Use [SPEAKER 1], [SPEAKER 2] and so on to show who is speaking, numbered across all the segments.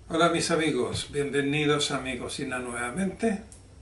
[SPEAKER 1] Hola mis amigos, bienvenidos a mi cocina nuevamente.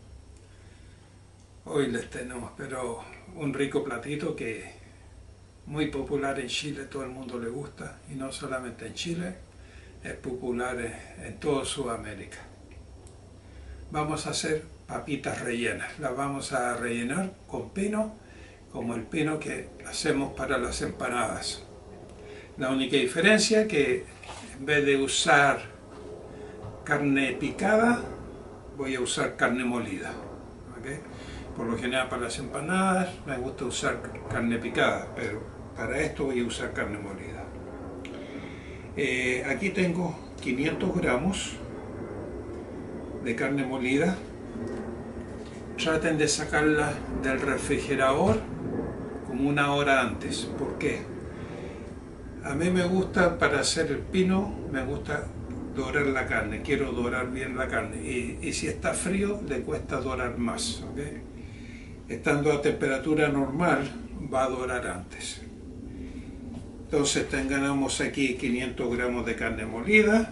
[SPEAKER 1] Hoy les tenemos un rico platito que muy popular en Chile, todo el mundo le gusta, y no solamente en Chile, es popular en toda Sudamérica. Vamos a hacer papitas rellenas, las vamos a rellenar con pino, como el pino que hacemos para las empanadas. La única diferencia es que en vez de usar carne picada, voy a usar carne molida. ¿Okay? Por lo general para las empanadas me gusta usar carne picada, pero para esto voy a usar carne molida. Aquí tengo 500 gramos de carne molida. Traten de sacarla del refrigerador como una hora antes. ¿Por qué? A mí me gusta, para hacer el pino, me gusta dorar la carne, quiero dorar bien la carne, y si está frío le cuesta dorar más, ¿okay? Estando a temperatura normal va a dorar antes. Entonces tengamos aquí 500 gramos de carne molida,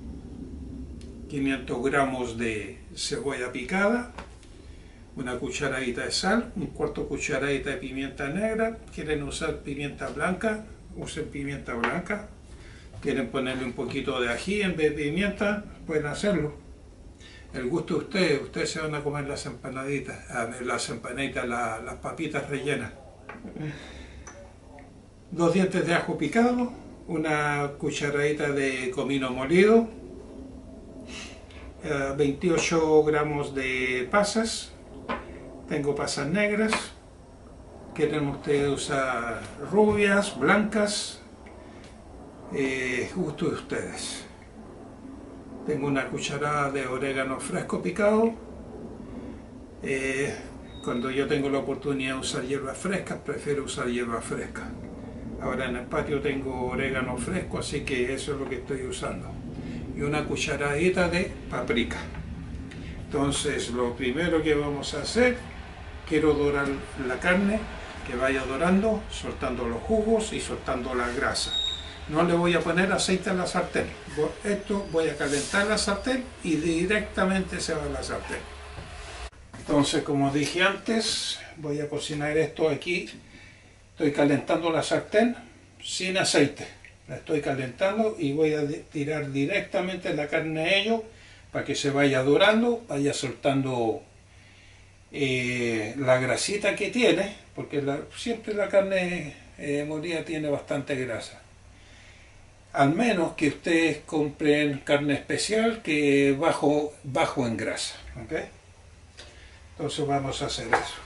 [SPEAKER 1] 500 gramos de cebolla picada, una cucharadita de sal, un cuarto cucharadita de pimienta negra. Quieren usar pimienta blanca, usen pimienta blanca. Quieren ponerle un poquito de ají en vez de pimienta, pueden hacerlo. El gusto de ustedes se van a comer las empanaditas, las papitas rellenas. 2 dientes de ajo picado, una cucharadita de comino molido, 28 gramos de pasas. Tengo pasas negras. Quieren ustedes usar rubias, blancas, gusto de ustedes. Tengo una cucharada de orégano fresco picado. Cuando yo tengo la oportunidad de usar hierbas frescas, prefiero usar hierbas frescas. Ahora en el patio tengo orégano fresco, así que eso es lo que estoy usando. Y una cucharadita de paprika. Entonces lo primero que vamos a hacer, quiero dorar la carne, que vaya dorando, soltando los jugos y soltando la grasa. No le voy a poner aceite a la sartén. Esto voy a calentar la sartén y directamente se va a la sartén. Entonces, como dije antes, voy a cocinar esto aquí. Estoy calentando la sartén sin aceite. La estoy calentando y voy a tirar directamente la carne a ello para que se vaya dorando, vaya soltando la grasita que tiene, porque siempre la carne molida tiene bastante grasa. Al menos que ustedes compren carne especial que bajo en grasa. ¿Okay? Entonces vamos a hacer eso.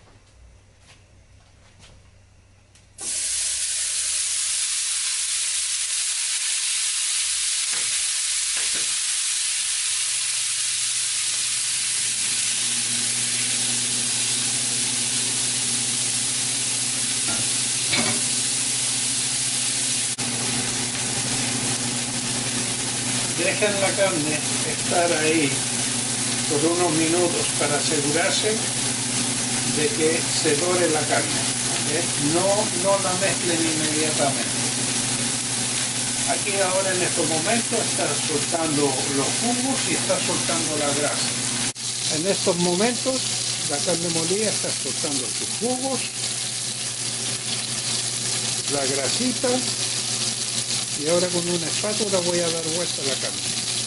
[SPEAKER 1] Dejen la carne estar ahí por unos minutos para asegurarse de que se dore la carne. ¿Okay? No la mezclen inmediatamente. Aquí ahora en estos momentos está soltando los jugos y está soltando la grasa. En estos momentos la carne molida está soltando sus jugos, la grasita. Y ahora con una espátula voy a dar vuelta a la carne.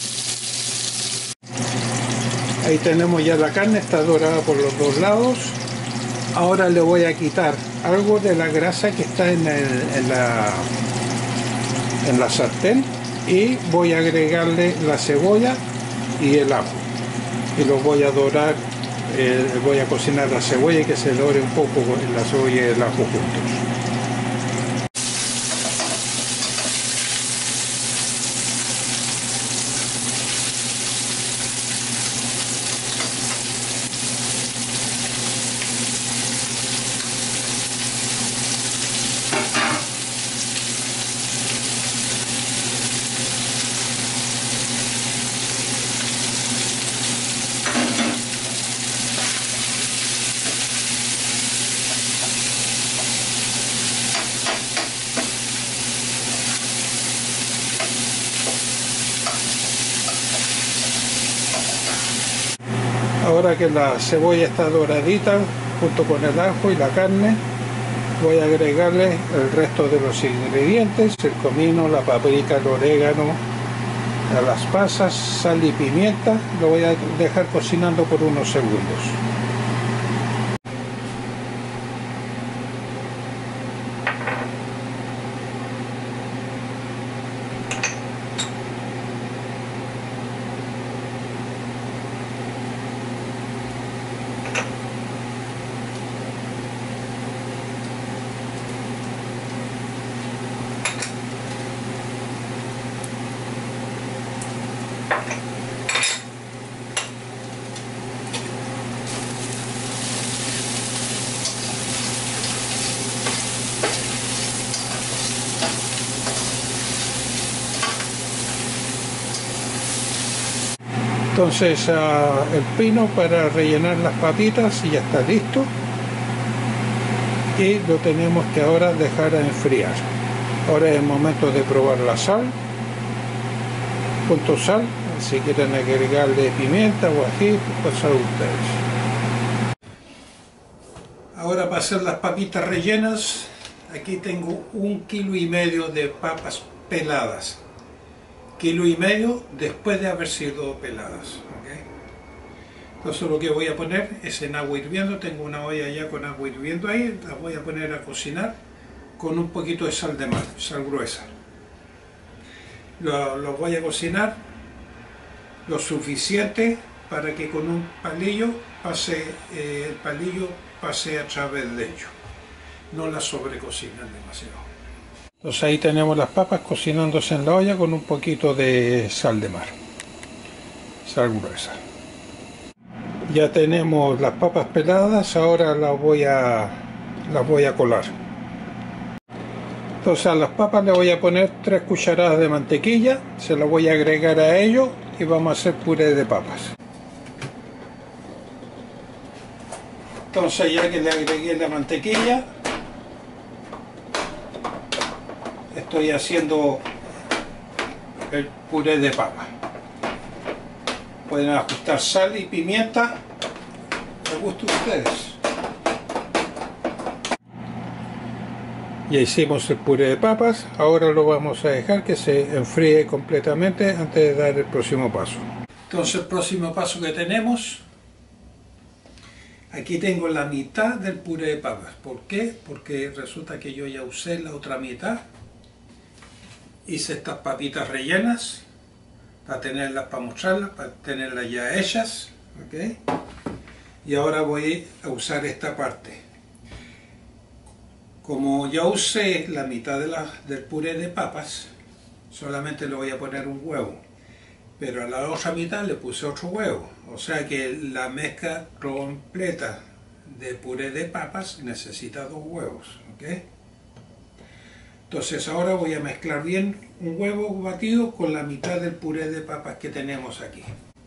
[SPEAKER 1] Ahí tenemos ya la carne, está dorada por los dos lados. Ahora le voy a quitar algo de la grasa que está en la sartén y voy a agregarle la cebolla y el ajo. Y los voy a dorar, voy a cocinar la cebolla y que se dore un poco la cebolla y el ajo juntos. Ahora que la cebolla está doradita junto con el ajo y la carne, voy a agregarle el resto de los ingredientes: el comino, la paprika, el orégano, las pasas, sal y pimienta. Lo voy a dejar cocinando por unos segundos. Entonces el pino para rellenar las papitas ya está listo, y lo tenemos que ahora dejar a enfriar. Ahora es el momento de probar la sal. Punto sal, si quieren agregarle pimienta o ají, pues a ustedes. Ahora para hacer las papitas rellenas, aquí tengo 1,5 kilos de papas peladas. 1,5 kilos después de haber sido peladas. ¿Okay? Entonces lo que voy a poner es en agua hirviendo. Tengo una olla ya con agua hirviendo ahí. La voy a poner a cocinar con un poquito de sal de mar, sal gruesa. Lo voy a cocinar lo suficiente para que con un palillo el palillo pase a través de ello. No la sobrecocinan demasiado. Entonces ahí tenemos las papas cocinándose en la olla con un poquito de sal de mar, sal gruesa. Ya tenemos las papas peladas, ahora las voy a colar. Entonces a las papas le voy a poner 3 cucharadas de mantequilla, se las voy a agregar a ello y vamos a hacer puré de papas. Entonces ya que le agregué la mantequilla, estoy haciendo el puré de papa. Pueden ajustar sal y pimienta al gusto de ustedes. Ya hicimos el puré de papas, ahora lo vamos a dejar que se enfríe completamente antes de dar el próximo paso. Entonces el próximo paso que tenemos, aquí tengo la mitad del puré de papas. ¿Por qué? Porque resulta que yo ya usé la otra mitad. Hice estas papitas rellenas para tenerlas, para mostrarlas, para tenerlas ya hechas. ¿Okay? Y ahora voy a usar esta parte. Como ya usé la mitad del puré de papas, solamente le voy a poner un huevo, pero a la otra mitad le puse otro huevo, o sea que la mezcla completa de puré de papas necesita 2 huevos. ¿Okay? Entonces ahora voy a mezclar bien un huevo batido con la mitad del puré de papas que tenemos aquí.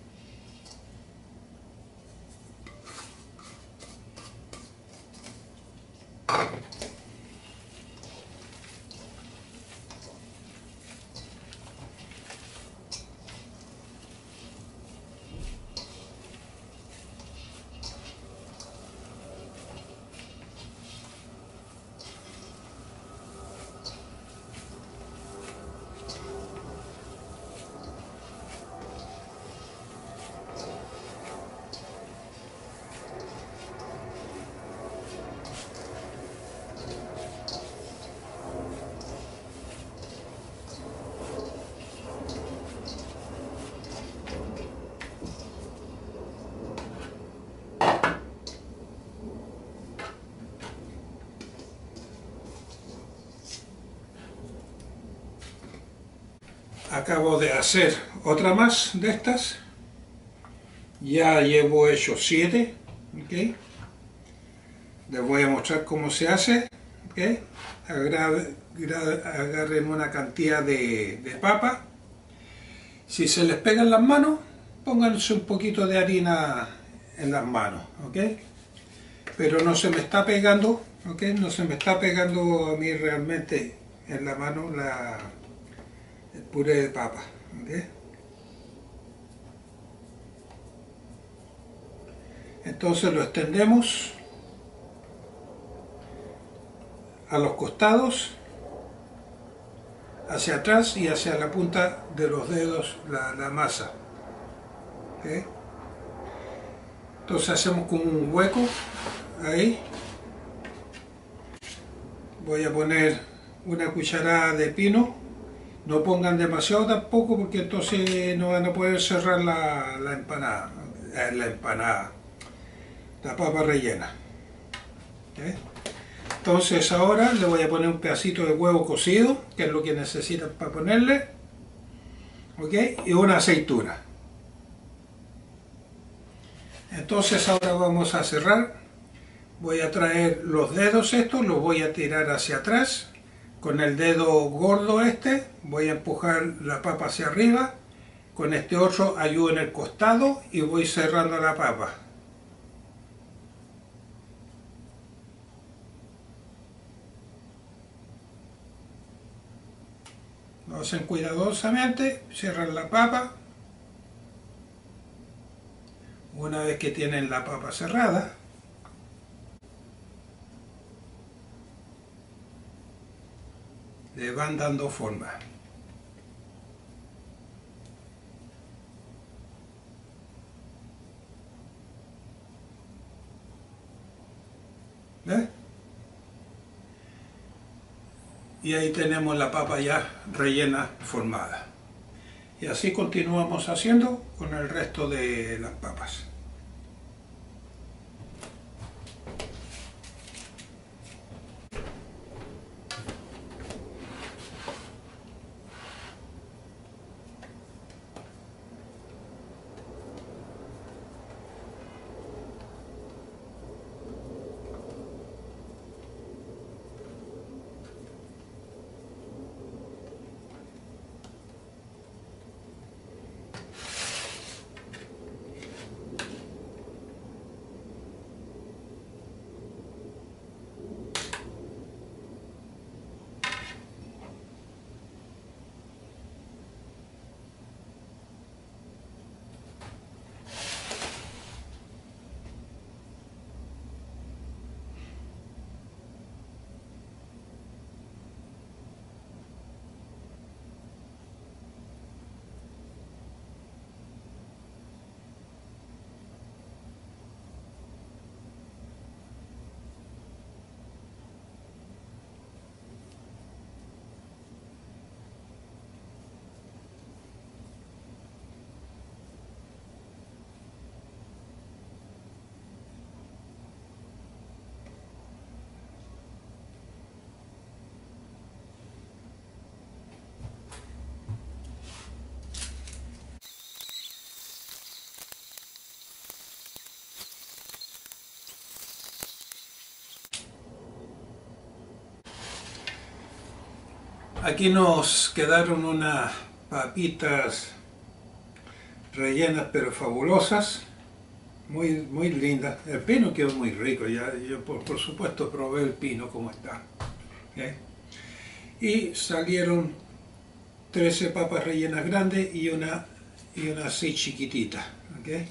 [SPEAKER 1] Acabo de hacer otra más de estas. Ya llevo hecho 7. ¿Okay? Les voy a mostrar cómo se hace. ¿Okay? Agarren una cantidad de papa. Si se les pegan las manos, pónganse un poquito de harina en las manos. ¿Okay? Pero no se me está pegando. ¿Okay? No se me está pegando a mí realmente en la mano el puré de papa. ¿Okay? Entonces lo extendemos a los costados, hacia atrás y hacia la punta de los dedos la masa. ¿Okay? Entonces hacemos como un hueco ahí. Voy a poner una cucharada de pino. No pongan demasiado tampoco porque entonces no van a poder cerrar la empanada. La papa rellena. ¿Okay? Entonces ahora le voy a poner un pedacito de huevo cocido, que es lo que necesitan para ponerle. ¿Okay? Y una aceituna. Entonces ahora vamos a cerrar. Voy a traer los dedos estos, los voy a tirar hacia atrás. Con el dedo gordo este voy a empujar la papa hacia arriba. Con este otro ayudo en el costado y voy cerrando la papa. Lo hacen cuidadosamente, cierran la papa. Una vez que tienen la papa cerrada, le van dando forma. ¿Ves? Y ahí tenemos la papa ya rellena, formada. Y así continuamos haciendo con el resto de las papas. Aquí nos quedaron unas papitas rellenas pero fabulosas, muy lindas. El pino quedó muy rico, ya, yo por supuesto probé el pino como está. ¿Okay? Y salieron 13 papas rellenas grandes y una así chiquitita. ¿Okay?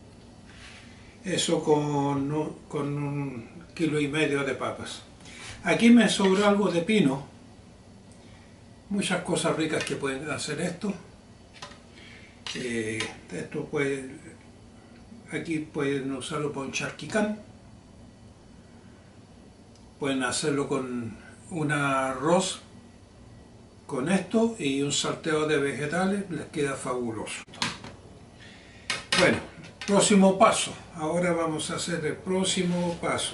[SPEAKER 1] Eso con 1,5 kilos de papas. Aquí me sobró algo de pino. Muchas cosas ricas que pueden hacer esto. Aquí pueden usarlo para un charquicán. Pueden hacerlo con un arroz con esto y un salteo de vegetales, les queda fabuloso. Bueno, próximo paso. Ahora vamos a hacer el próximo paso.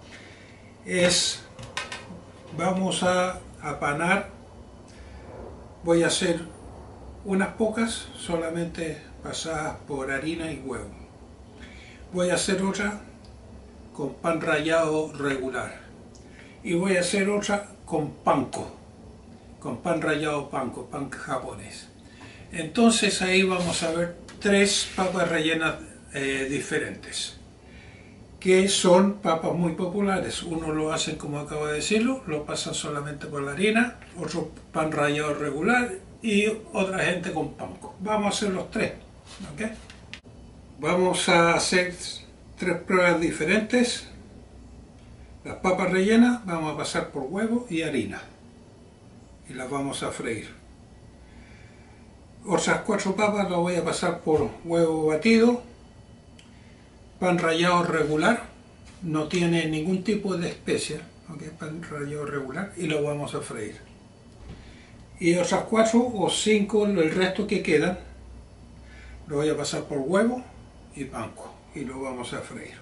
[SPEAKER 1] Vamos a apanar. Voy a hacer unas pocas, solamente pasadas por harina y huevo. Voy a hacer otra con pan rallado regular. Y voy a hacer otra con panko, con pan rallado panko, pan japonés. Entonces ahí vamos a ver 3 papas rellenas diferentes, que son papas muy populares. Uno lo hacen como acabo de decirlo, lo pasan solamente por la harina, otro pan rallado regular y otra gente con panko. Vamos a hacer los 3. ¿Okay? Vamos a hacer tres pruebas diferentes. Las papas rellenas vamos a pasar por huevo y harina y las vamos a freír. Otras 4 papas las voy a pasar por huevo batido, pan rallado regular, no tiene ningún tipo de especia, ¿okay? Pan rallado regular, y lo vamos a freír. Y otras 4 o 5, el resto que quedan, lo voy a pasar por huevo y panko y lo vamos a freír.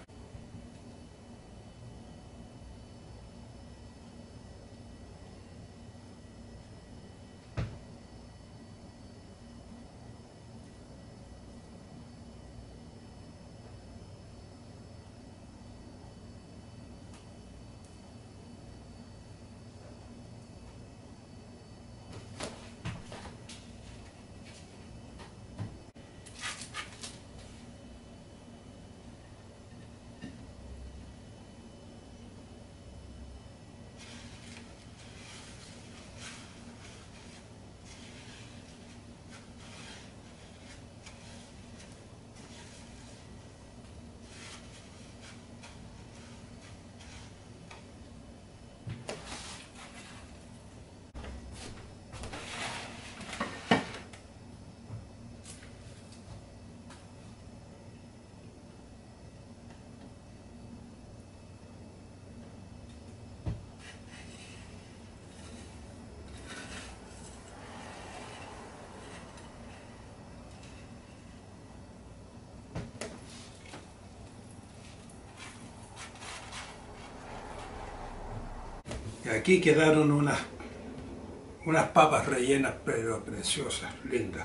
[SPEAKER 1] Y aquí quedaron unas papas rellenas, pero preciosas, lindas.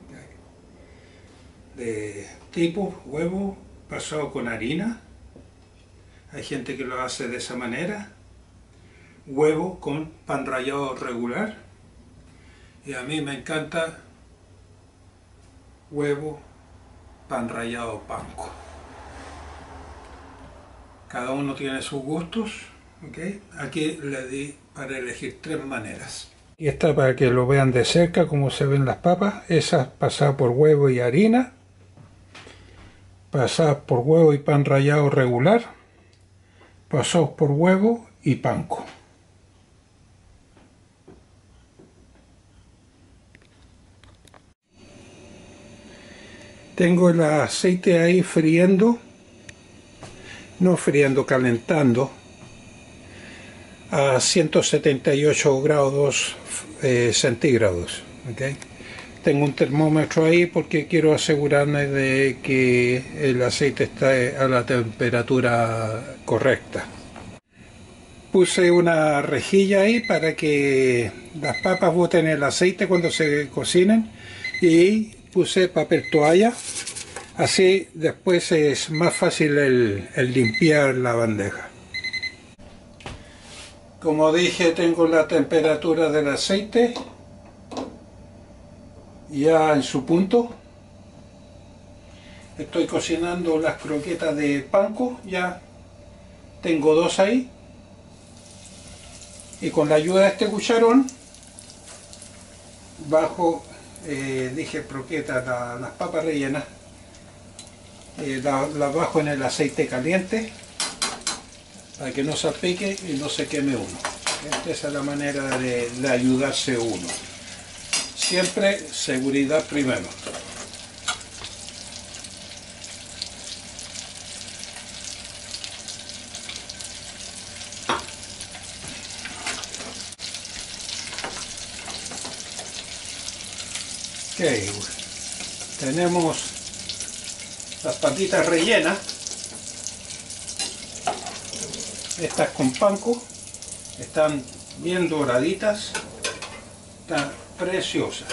[SPEAKER 1] De tipo huevo pasado con harina. Hay gente que lo hace de esa manera. Huevo con pan rallado regular. Y a mí me encanta huevo, pan rallado panko. Cada uno tiene sus gustos. Okay. Aquí le di para elegir 3 maneras. Y esta para que lo vean de cerca como se ven las papas. Esa pasada por huevo y harina. Pasadas por huevo y pan rallado regular. Pasados por huevo y panko. Tengo el aceite ahí friendo. No friendo, calentando. A 178 grados centígrados. ¿Okay? Tengo un termómetro ahí porque quiero asegurarme de que el aceite está a la temperatura correcta. Puse una rejilla ahí para que las papas boten el aceite cuando se cocinen y puse papel toalla. Así después es más fácil el limpiar la bandeja. Como dije, tengo la temperatura del aceite ya en su punto. Estoy cocinando las croquetas de panko, ya tengo 2 ahí. Y con la ayuda de este cucharón, bajo, dije croquetas, las papas rellenas, las bajo en el aceite caliente para que no salpique y no se queme uno. Esa es la manera de ayudarse uno. Siempre seguridad primero. Ok, tenemos las papitas rellenas. Estas con panko están bien doraditas, están preciosas.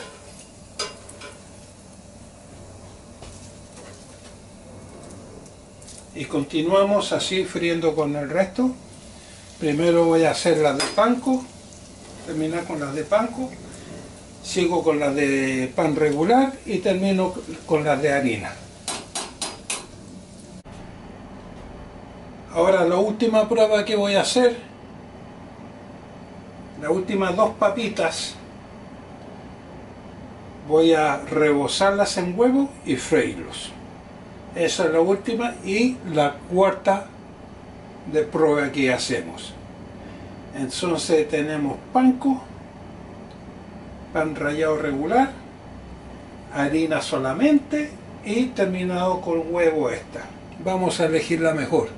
[SPEAKER 1] Y continuamos así friendo con el resto. Primero voy a hacer las de panko, terminar con las de panko, sigo con las de pan regular y termino con las de harina. Ahora la última prueba que voy a hacer, las últimas 2 papitas, voy a rebozarlas en huevo y freírlos. Esa es la última y la cuarta de prueba que hacemos. Entonces tenemos panko, pan rallado regular, harina solamente y terminado con huevo esta. Vamos a elegir la mejor.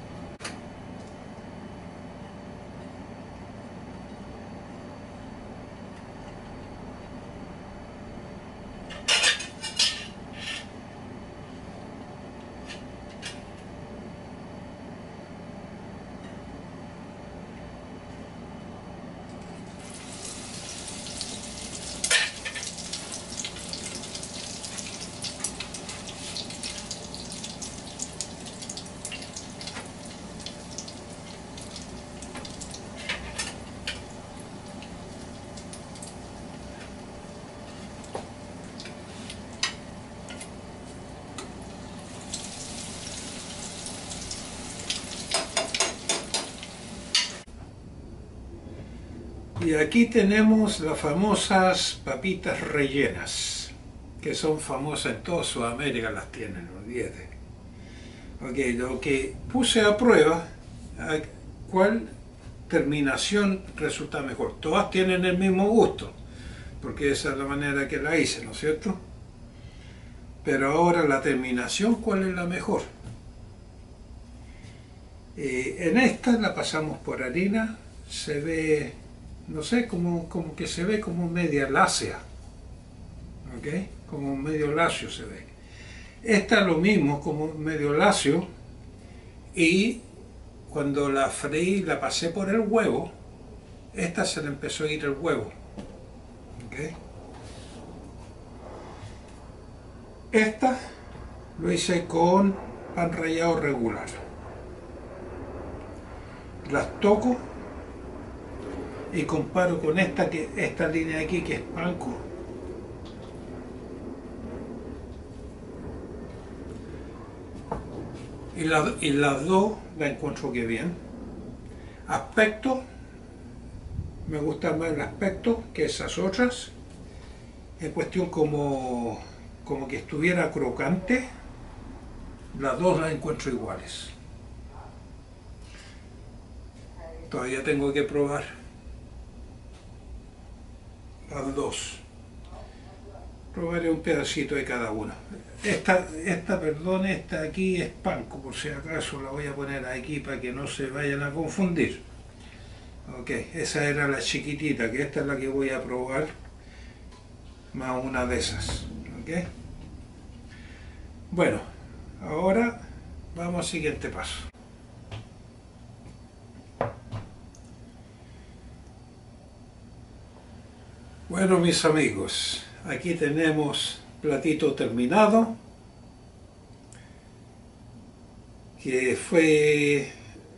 [SPEAKER 1] Y aquí tenemos las famosas papitas rellenas, que son famosas en toda Sudamérica, las tienen, no olvídate. Ok, lo que puse a prueba, cuál terminación resulta mejor. Todas tienen el mismo gusto, porque esa es la manera que la hice, ¿no es cierto? Pero ahora la terminación, ¿cuál es la mejor? En esta la pasamos por harina, se ve, no sé, como que se ve como media lácea, ¿ok? Como medio lacio se ve. Esta lo mismo, como medio lacio, y cuando la freí, la pasé por el huevo, esta se le empezó a ir el huevo, ¿ok? Esta lo hice con pan rallado regular. Las toco y comparo con esta línea de aquí que es panko. Y las dos la encuentro que bien. Aspecto, me gusta más el aspecto que esas otras. En cuestión como que estuviera crocante, las dos las encuentro iguales. Todavía tengo que probar las dos. Probaré un pedacito de cada una. Perdón, esta aquí es panko, por si acaso la voy a poner aquí para que no se vayan a confundir. Ok, esa era la chiquitita, que esta es la que voy a probar, más una de esas. Ok. Bueno, ahora vamos al siguiente paso. Bueno, mis amigos, aquí tenemos platito terminado, que fue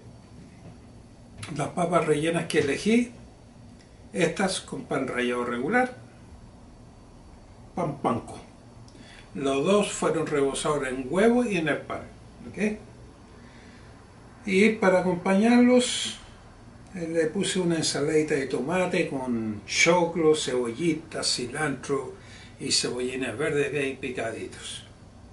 [SPEAKER 1] las papas rellenas que elegí, estas con pan rallado regular, pan panko. Los dos fueron rebozados en huevo y en el pan, ¿ok? Y para acompañarlos le puse una ensaladita de tomate con choclo, cebollita, cilantro y cebollines verdes bien picaditos.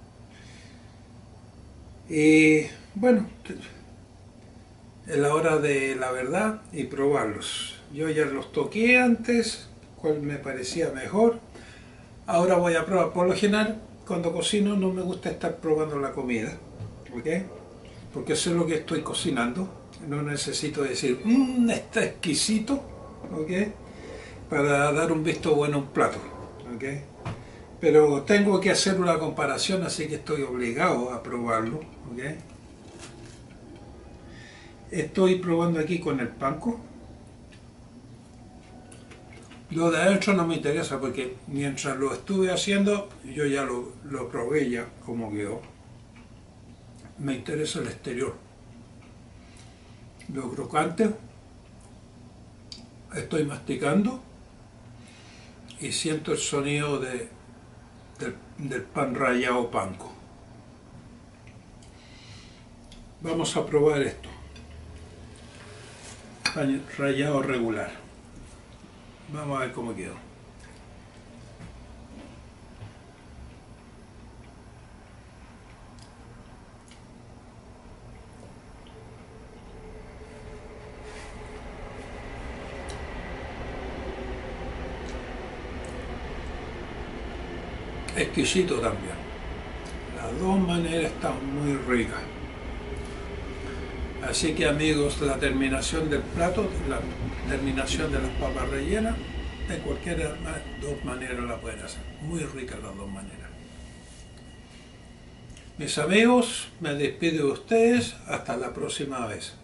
[SPEAKER 1] Y bueno, es la hora de la verdad y probarlos. Yo ya los toqué antes, cuál me parecía mejor. Ahora voy a probar. Por lo general, cuando cocino no me gusta estar probando la comida, ¿ok? Porque sé lo que estoy cocinando. No necesito decir, está exquisito, ¿ok? Para dar un visto bueno a un plato, ¿ok? Pero tengo que hacer una comparación, así que estoy obligado a probarlo, ¿ok? Estoy probando aquí con el panko. Lo de adentro no me interesa porque mientras lo estuve haciendo, yo ya lo probé ya como quedó. Me interesa el exterior. Lo crocante, estoy masticando y siento el sonido del pan rallado panko. Vamos a probar esto. Pan rallado regular. Vamos a ver cómo quedó. exquisito también. Las dos maneras están muy ricas. Así que amigos, la terminación del plato, la terminación de las papas rellenas, de cualquiera dos maneras la pueden hacer. Muy ricas las dos maneras. Mis amigos, me despido de ustedes. Hasta la próxima vez.